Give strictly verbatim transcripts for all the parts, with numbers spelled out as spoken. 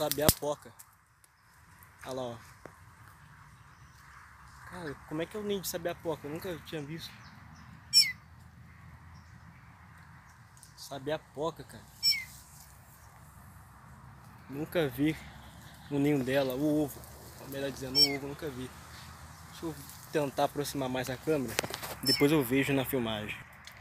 sabiá-poca. Olha lá, ó. Cara, como é que é o ninho de sabiá-poca? Eu nunca tinha visto. Sabiá-poca, cara. Nunca vi o ninho dela, o ovo. Melhor dizendo, o ovo, nunca vi. Deixa eu tentar aproximar mais a câmera. Depois eu vejo na filmagem.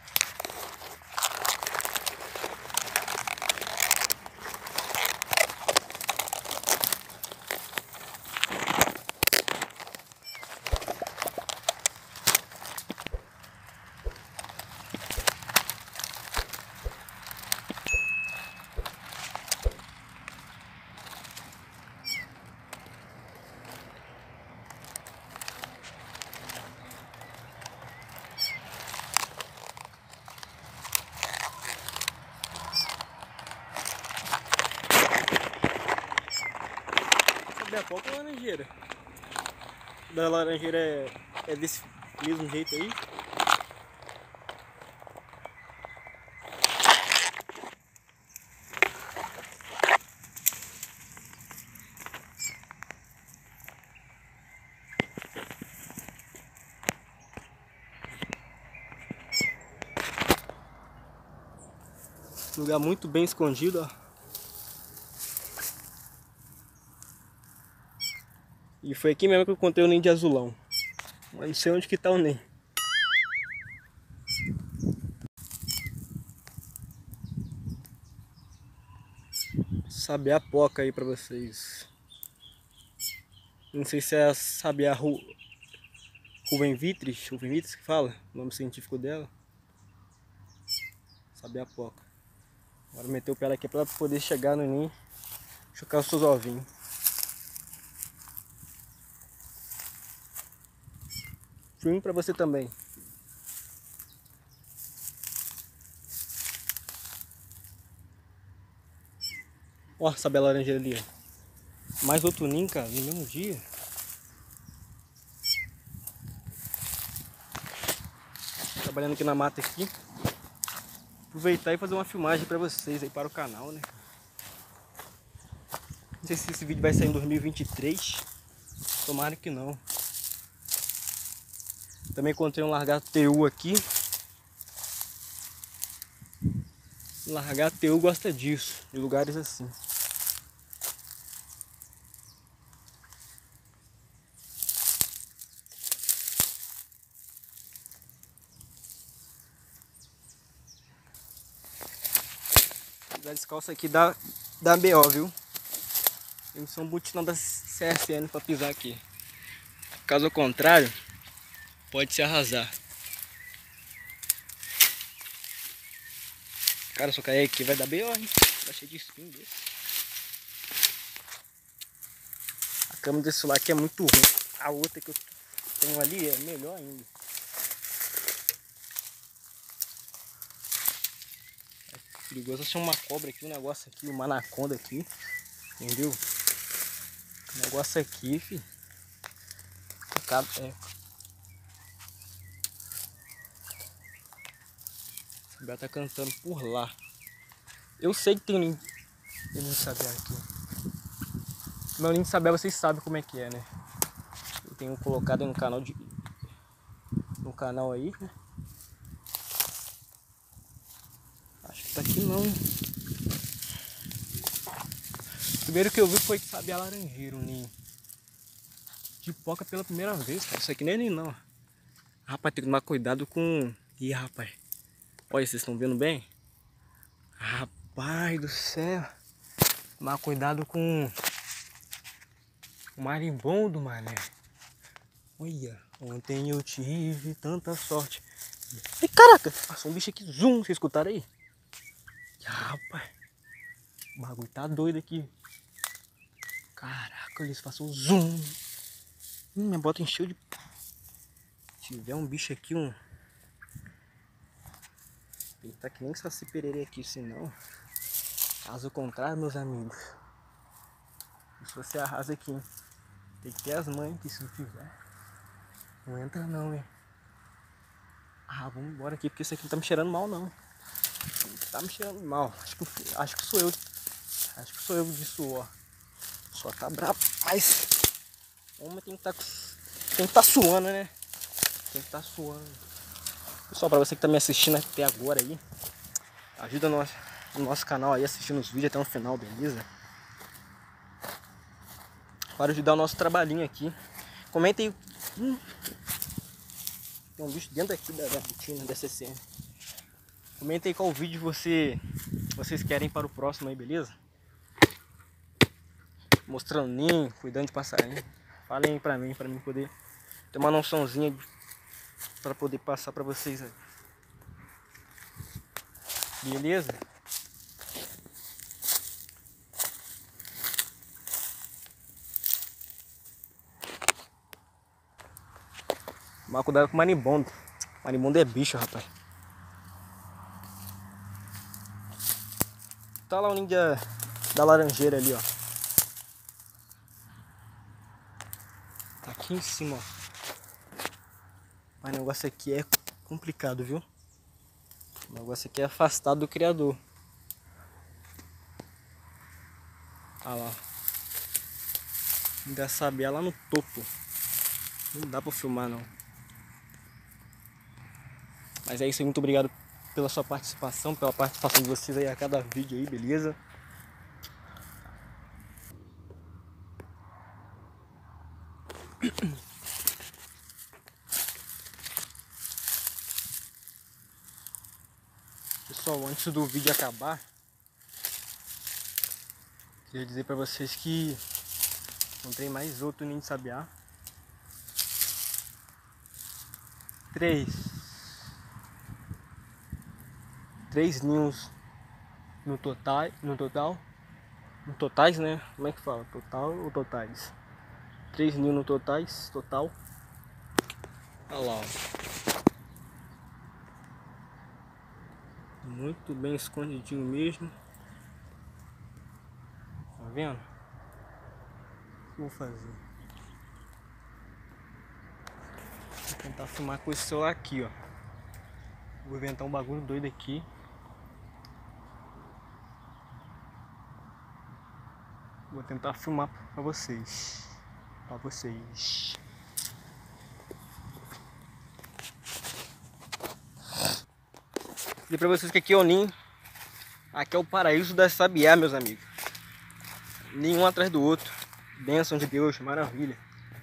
Sabiá-poca ou laranjeira? Da laranjeira é, é desse mesmo jeito aí. Lugar muito bem escondido, ó. E foi aqui mesmo que eu contei o ninho de azulão. Mas não sei onde que tá o ninho. Sabiá-poca aí pra vocês. Não sei se é a sabiá ru... rubenvitris, rubenvitris que fala, o nome científico dela. Sabiá-poca. Agora meter o pé aqui pra poder chegar no ninho, chocar os seus ovinhos. Filme pra você também. Ó, sabiá laranjeira ali, ó. Mais outro ninho, cara, no mesmo dia. Trabalhando aqui na mata aqui. Aproveitar e fazer uma filmagem pra vocês aí para o canal, né? Não sei se esse vídeo vai sair em dois mil e vinte e três. Tomara que não. Também encontrei um largata-T U aqui. Largata-T U gosta disso, de lugares assim. Pisar descalço aqui dá, dá B O, viu? Tem que ser um butinão da C S N para pisar aqui. Caso contrário, pode se arrasar. Cara, se eu cair aqui vai dar B O, hein? Tá cheio de espinho desse. A câmera desse celular aqui é muito ruim. A outra que eu tenho ali é melhor ainda. É perigoso achar uma cobra aqui, um negócio aqui, uma anaconda aqui. Entendeu? O negócio aqui, filho. É. O gato tá cantando por lá. Eu sei que tem ninho de sabiá aqui. Meu ninho de sabiá vocês sabem como é que é, né? Eu tenho colocado no canal de no canal aí, né? Acho que tá aqui não. O primeiro que eu vi foi que sabiá laranjeira, um ninho de poca pela primeira vez, cara. Isso aqui nem é ninho não. Rapaz, tem que tomar cuidado com... Ih, rapaz. Olha, vocês estão vendo bem? Rapaz do céu. Tomar cuidado com o marimbondo, mané. Olha, ontem eu tive tanta sorte. Ai, caraca, passou um bicho aqui, zoom, vocês escutaram aí? Rapaz, o bagulho tá doido aqui. Caraca, eles passou zoom. Hum, minha bota encheu de... Se tiver um bicho aqui, um... Ele tá que nem saci pererê aqui, senão... Caso contrário, meus amigos. Se você arrasa aqui, hein? Tem que ter as mães que se não tiver. Não entra não, hein? Ah, vamos embora aqui, porque isso aqui não tá me cheirando mal, não. Não tá me cheirando mal. Acho que, acho que sou eu. Acho que sou eu de suor. Só tá brabo, mas o homem tem que tá, tem que tá suando, né? Tem que tá suando. Pessoal, pra você que tá me assistindo até agora aí, ajuda o nosso, o nosso canal aí assistindo os vídeos até o final, beleza? Para ajudar o nosso trabalhinho aqui. Comenta aí. Hum, tem um bicho dentro aqui da, da botina da C C M. Comenta aí qual vídeo você, vocês querem para o próximo aí, beleza? Mostrando ninho, cuidando de passarinho. Falem aí pra mim, pra mim poder ter uma noçãozinha para poder passar pra vocês aí. Beleza? Tomar cuidado com marimbondo. Marimbondo é bicho, rapaz. Tá lá o ninho da, da laranjeira ali, ó. Tá aqui em cima, ó. Mas o negócio aqui é complicado, viu? O negócio aqui é afastado do criador. Olha lá. Ainda sabiá lá no topo. Não dá pra filmar, não. Mas é isso aí, muito obrigado pela sua participação, pela participação de vocês aí a cada vídeo aí, beleza? Pessoal, antes do vídeo acabar, queria dizer pra vocês que encontrei mais outro ninho de sabiá. Três. Três ninhos no total, no total. No totais, né? Como é que fala? Total ou totais? Três ninhos no totais, total. Olha lá, ó. Muito bem escondidinho mesmo. Tá vendo? O que eu vou fazer? Vou tentar filmar com esse celular aqui, ó. Vou inventar um bagulho doido aqui. Vou tentar filmar pra vocês. Pra vocês. E pra vocês que aqui é o ninho. Aqui é o paraíso da sabiá, meus amigos. Ninho um atrás do outro. Bênção de Deus, maravilha.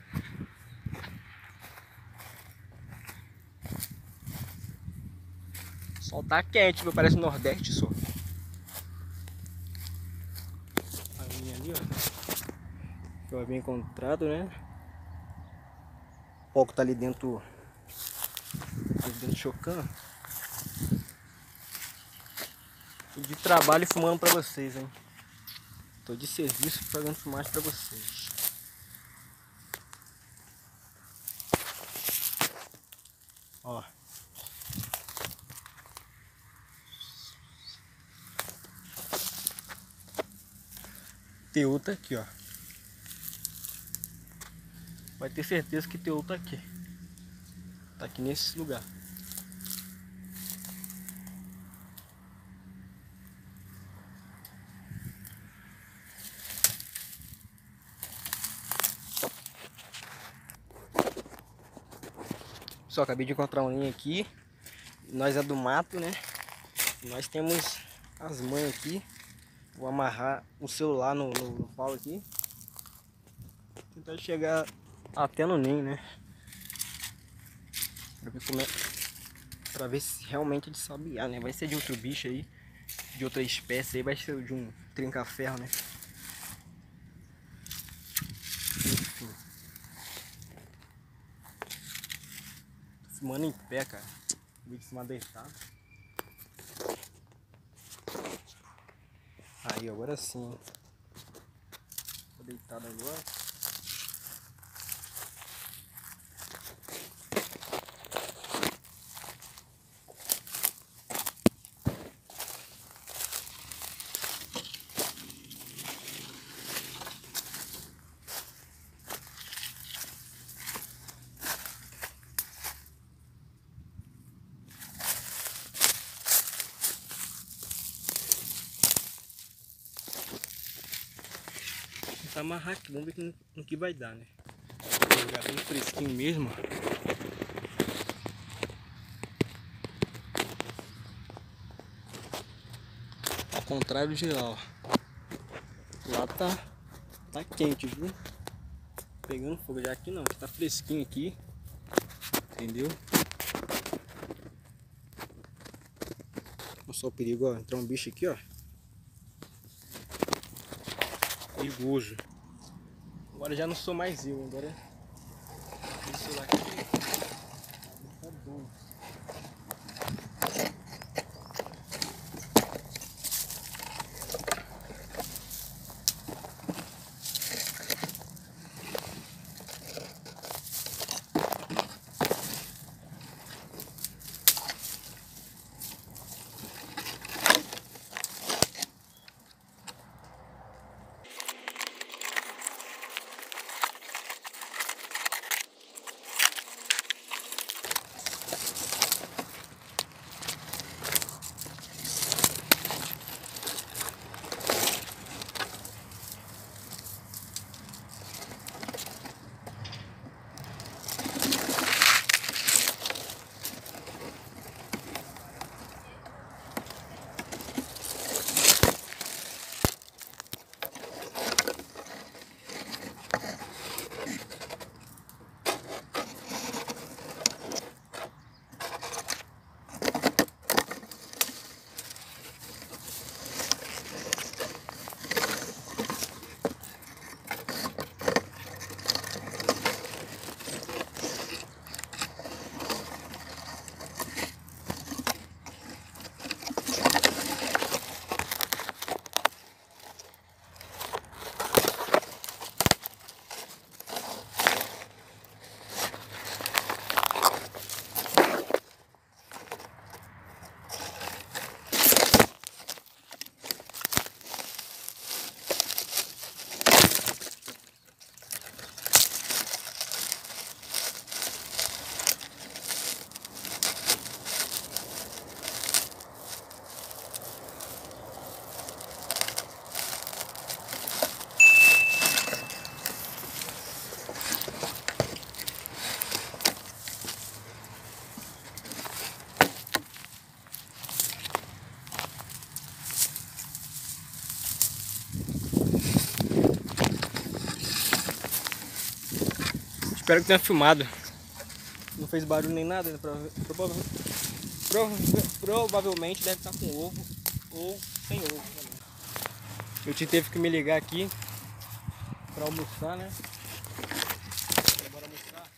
O sol tá quente, meu, parece o Nordeste só. A minha ali, ó. Que eu havia encontrado, né? O pouco tá ali dentro. Ali dentro chocando. Tô de trabalho filmando pra vocês, hein? Tô de serviço fazendo filmagem pra vocês. Ó. Teu tá aqui, ó. Vai ter certeza que teu tá aqui. Tá aqui nesse lugar. Só acabei de encontrar um ninho aqui. Nós é do mato, né? Nós temos as mães aqui. Vou amarrar o celular no, no, no pau aqui. Tentar chegar até no ninho, né? Pra ver, como é, pra ver se realmente é de sabiá, né? Vai ser de outro bicho aí. De outra espécie aí. Vai ser de um trinca-ferro, né? Enfim. Tô filmando em pé, cara. Vou de cima deitado. Aí, agora sim. Tô deitado agora. começar a amarrar aqui. Vamos ver que, no que vai dar, né? Vou jogar bem fresquinho mesmo. Ao contrário de lá, ó. Lá tá, tá quente, viu? Pegando fogo. Já aqui não, tá fresquinho aqui. Entendeu? Olha só o perigo, ó. Entrou um bicho aqui, ó. Perigoso. Agora já não sou mais eu, agora esse celular aqui tá doido. Espero que tenha filmado. Não fez barulho nem nada, né? Prova prova prova provavelmente deve estar com ovo ou sem ovo. Eu teve que me ligar aqui para almoçar, né? Bora almoçar.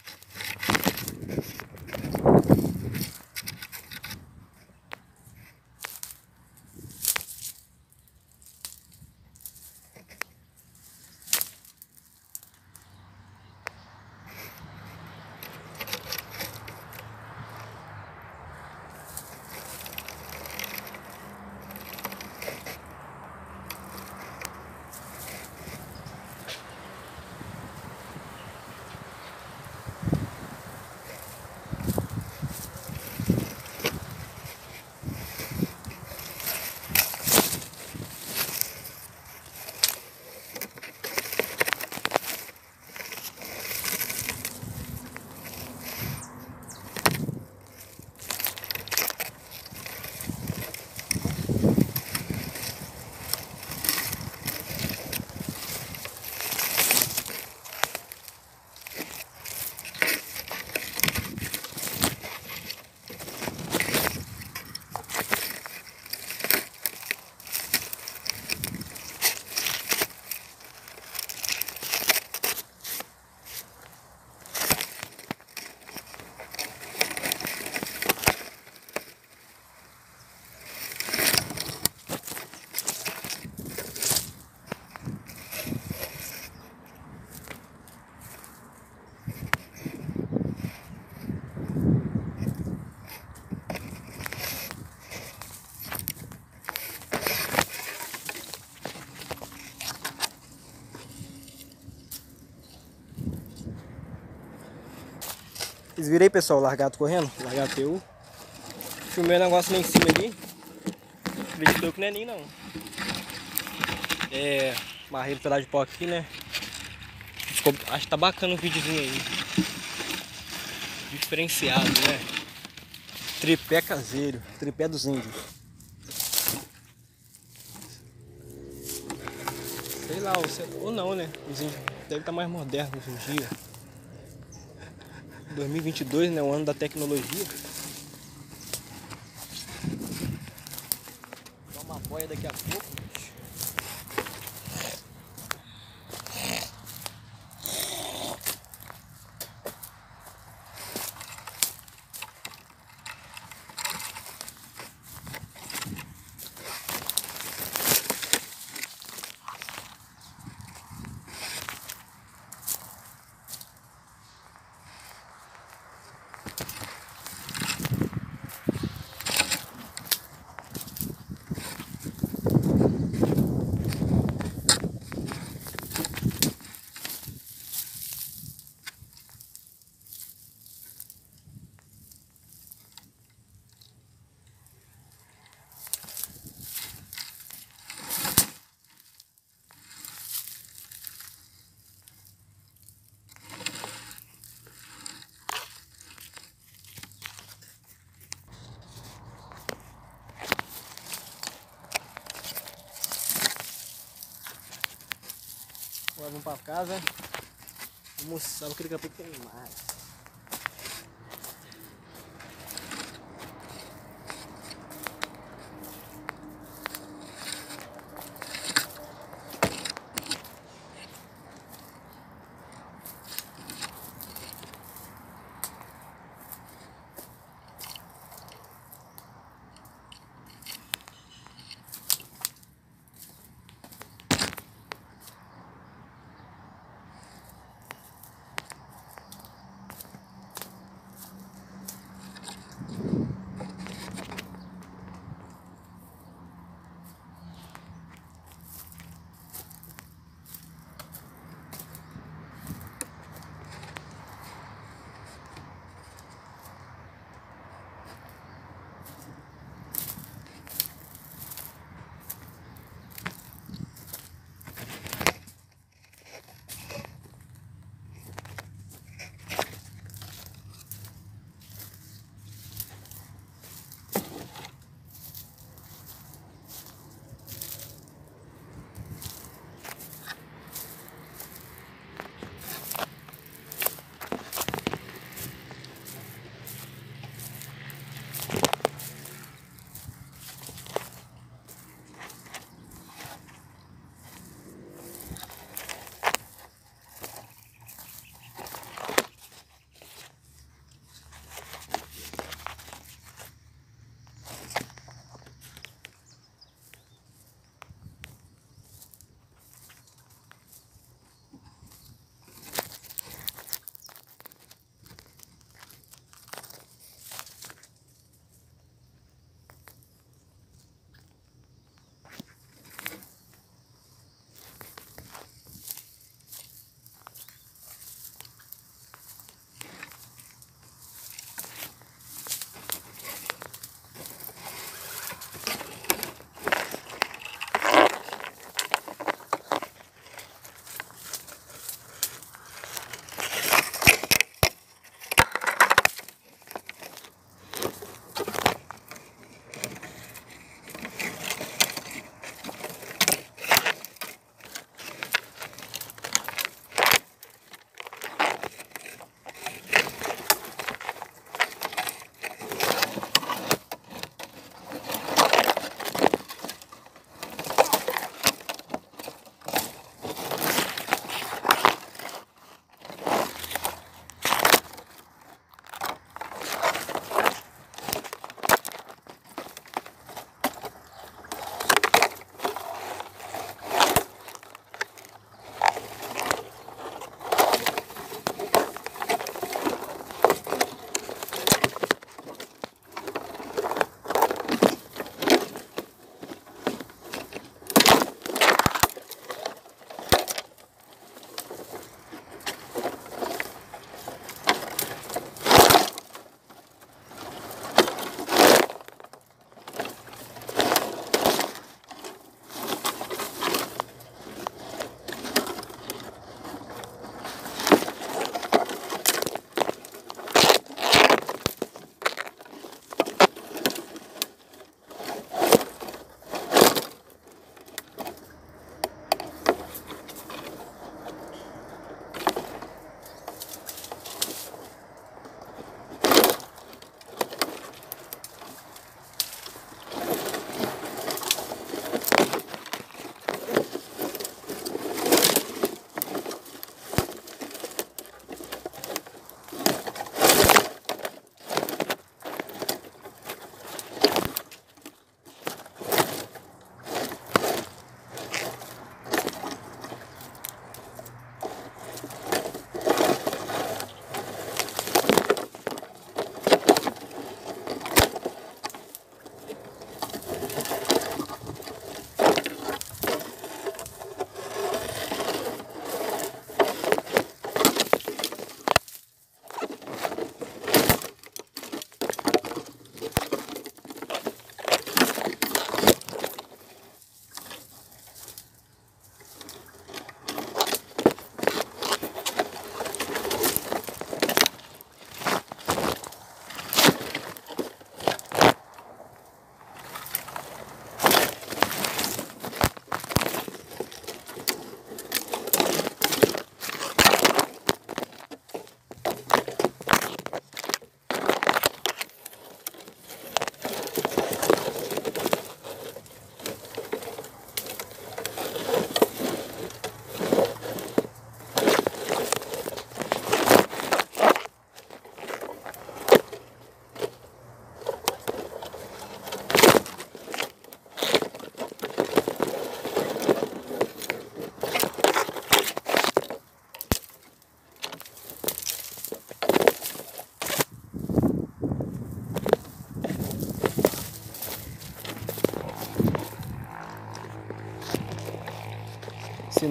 Vocês viram aí, pessoal, o largato correndo? O largato eu filmei o negócio lá em cima ali. Acreditou que não é nem não. É, marrei o pedaço de pau aqui, né? ficou, acho que tá bacana o videozinho aí. Diferenciado, né? Tripé caseiro, tripé dos índios. Sei lá, ou não, né? Os índios devem estar mais modernos hoje em dia. dois mil e vinte e dois, né? O ano da tecnologia. Vou dar uma boia daqui a pouco. Agora vamos pra casa. Almoçar, porque daqui a pouco tem mais.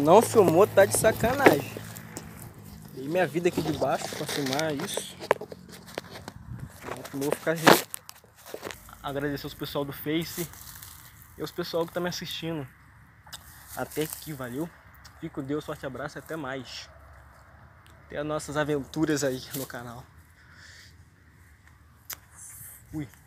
não filmou, tá de sacanagem. Dei minha vida aqui de baixo pra filmar isso. Vou ficar agradecer os pessoal do Face e os pessoal que tá me assistindo até aqui, valeu? Fique com Deus, forte abraço e até mais. Até as nossas aventuras aí no canal. Fui.